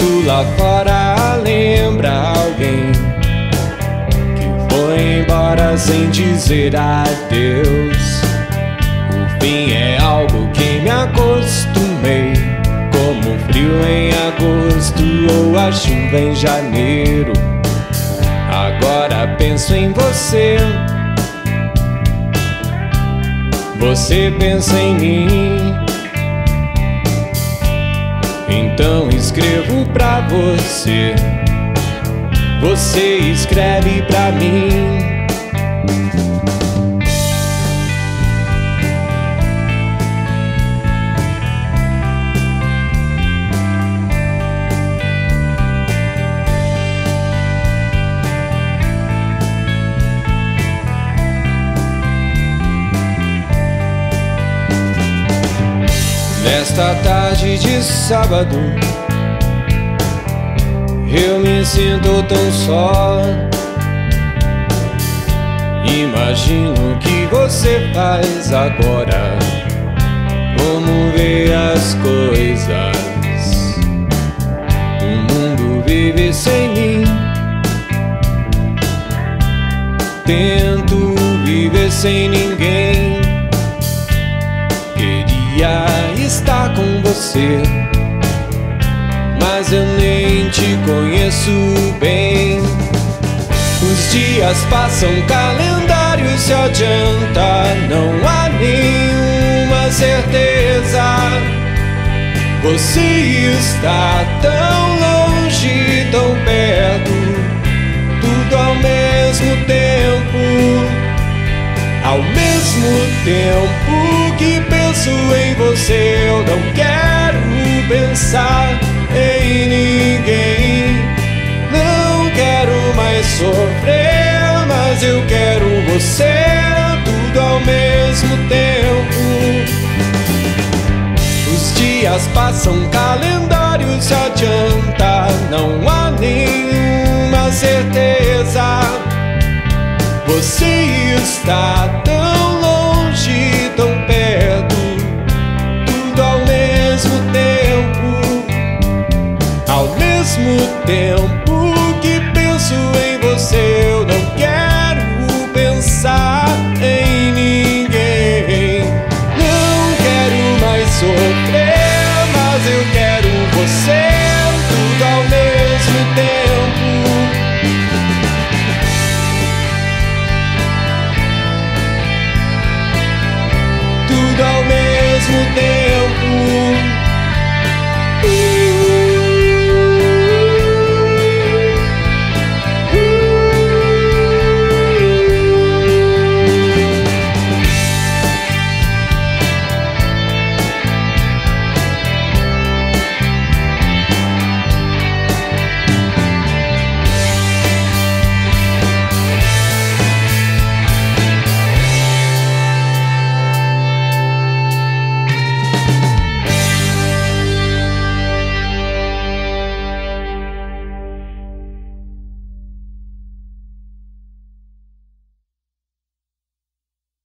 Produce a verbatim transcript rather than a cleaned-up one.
vento lá fora lembra alguém que foi embora sem dizer adeus. O fim é algo que me acostumei, como o frio em agosto ou a chuva em janeiro. Agora penso em você, você pensa em mim. Então escrevo pra você, você escreve pra mim. Nesta tarde de sábado, eu me sinto tão só. Imagino o que você faz agora, como vê as coisas. O mundo vive sem mim, tento viver sem ninguém. Queria estar com você, mas eu nem te conheço bem. Os dias passam, calendário se adianta, não há nenhuma certeza. Você está tão longe, tão perto, tudo ao mesmo tempo. Ao mesmo tempo que penso em você, eu não quero pensar em ninguém. Não quero mais sofrer, mas eu quero você, tudo ao mesmo tempo. Os dias passam, calendário se adianta, não há nenhuma certeza. Você está tão longe, tão perto, tudo ao mesmo tempo. Ao mesmo tempo que penso em você, eu não quero pensar